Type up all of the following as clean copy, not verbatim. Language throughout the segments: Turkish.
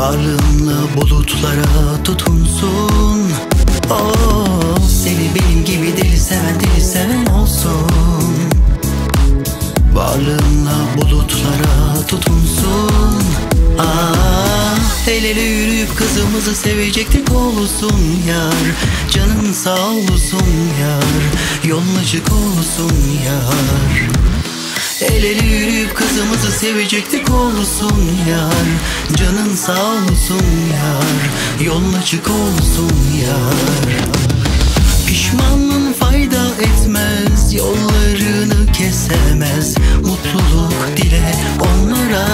Varlığınla bulutlara tutunsun. Oh, seni benim gibi deli seven olsun. Varlığınla bulutlara tutunsun. El ele yürüyüp kızımızı sevecektik olsun yar. Canın sağ olsun yar, yolun açık olsun yar. El ele yürüyüp kızımızı sevecektik olsun yar. Canın sağ olsun yar, yolun açık olsun yar. Pişmanlığın fayda etmez, yollarını kesemez. Mutluluk dile onlara.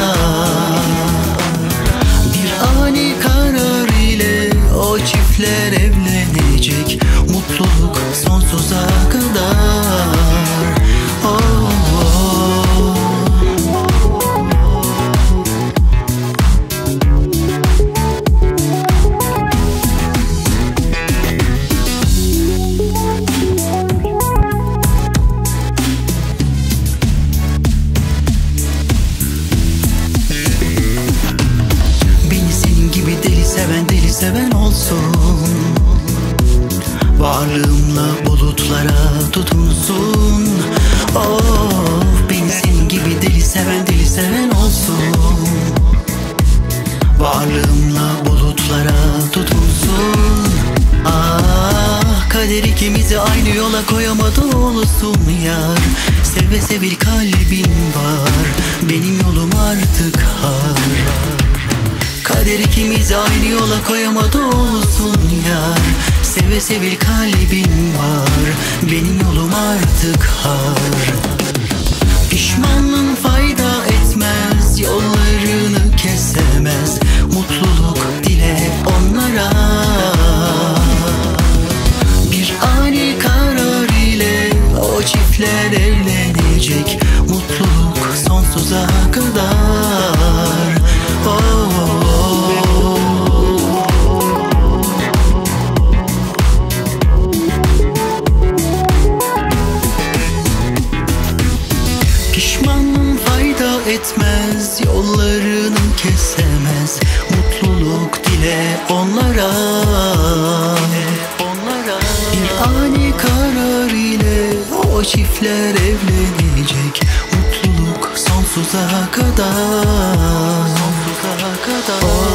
Bir ani karar ile o çiftler evlenecek. Mutluluk sonsuza kadar. Oh. Deli seven olsun. Varlığımla bulutlara tutunsun. Oh, beni senin gibi deli seven olsun. Varlığımla bulutlara tutunsun. Kader ikimizi aynı yola koyamadı olsun yar. Seve sevil kalbin var, benim yolum artık har. Kader ikimizi aynı yola koyamadı olsun yar. Seve sevil kalbim var, benim yolum artık har. Pişmanlığın fayda etmez, yollarını kesemez. Mutluluk dile onlara. Bir ani karar ile o çiftler evlenecek. Mutluluk sonsuza kadar. Oh. Pişmanlığın fayda etmez, yollarını kesemez. Mutluluk dile onlara. Bir ani karar ile o çiftler evlenecek. Mutluluk sonsuza kadar.